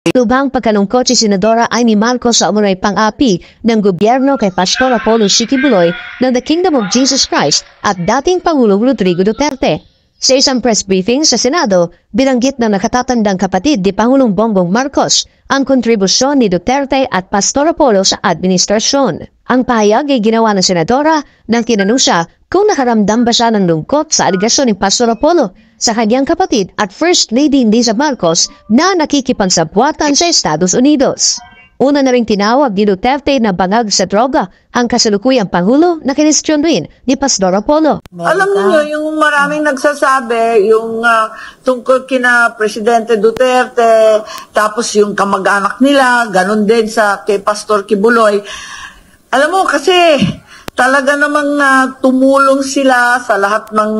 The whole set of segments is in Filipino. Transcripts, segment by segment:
Lubhang pagkalungkot si Senadora Amy Marcos sa umunoy pang-api ng gobyerno kay Pastor Apollo C. Quiboloy ng The Kingdom of Jesus Christ at dating Pangulong Rodrigo Duterte. Sa isang press briefing sa Senado, binanggit ng nakatatandang kapatid ni Pangulong Bongbong Marcos ang kontribusyon ni Duterte at Pastor Apollo sa administrasyon. Ang pahayag ay ginawa ng Senadora nang tinanong siya kung nakaramdam ba siya ng lungkot sa aligasyon ni Pastor Apollo sa kanyang kapatid at First Lady Liza Marcos na nakikipagsabwatan sa Estados Unidos. Una na ring tinawag ni Duterte na bangag sa droga ang kasalukuyang Pangulo na kinestyon rin ni Pastor Apollo. Alam niyo yung maraming nagsasabi, yung tungkol kina Presidente Duterte, tapos yung kamag-anak nila, ganun din sa kay Pastor Quiboloy. Alam mo kasi talaga namang tumulong sila sa lahat ng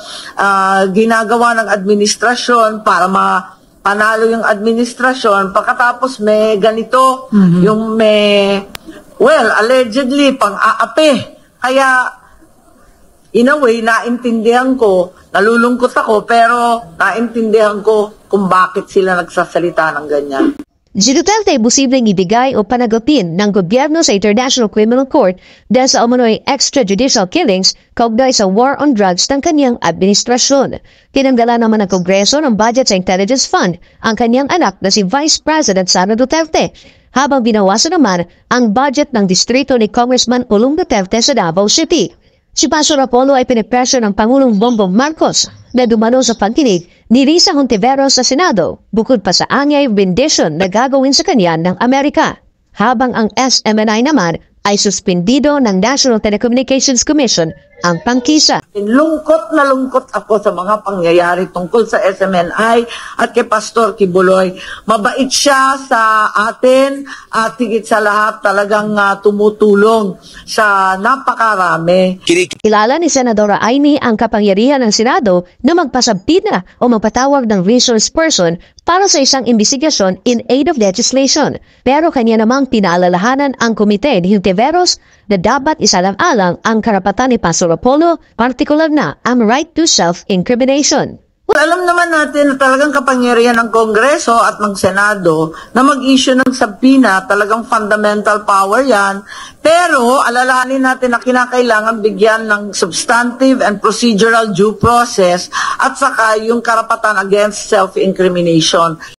ginagawa ng administrasyon para panalo yung administrasyon. Pagkatapos may ganito, yung may, allegedly, pang-aapi. Kaya, in a way, naintindihan ko, nalulungkot ako, pero naintindihan ko kung bakit sila nagsasalita ng ganyan. Si Duterte ay posibleng ibigay o panagutin ng gobyerno sa International Criminal Court dahil sa umunoy extrajudicial killings kaugnay sa war on drugs ng kanyang administrasyon. Tinanggala naman ng Kongreso ng budget sa Intelligence Fund ang kanyang anak na si Vice President Sara Duterte, habang binawasan naman ang budget ng distrito ni Congressman Pulong Duterte sa Davao City. Si Pastor Apollo ay pinipresyo ng Pangulong Bongbong Marcos na dumalo sa pagkinig ni Risa Hontiveros sa Senado, bukod pa sa anyay rendition na gagawin sa kanya ng Amerika. Habang ang SMNI naman ay suspendido ng National Telecommunications Commission ang pangkisa. Lungkot na lungkot ako sa mga pangyayari tungkol sa SMNI at kay Pastor Quiboloy. Mabait siya sa atin at higit sa lahat talagang tumutulong sa napakarami. Kilala ni Senadora Amy ang kapangyarihan ng Senado na magpasabina o magpatawag ng resource person para sa isang investigasyon in aid of legislation. Pero kanya namang pinaalalahanan ang komite ni Hontiveros na dapat isalang-alang ang karapatan ni Pastor Apollo, partikular na ang right to self-incrimination. Alam naman natin na talagang kapangyarihan ng Kongreso at ng Senado na mag-issue ng subpoena, talagang fundamental power yan. Pero alalahanin natin na kinakailangan bigyan ng substantive and procedural due process at saka yung karapatan against self-incrimination.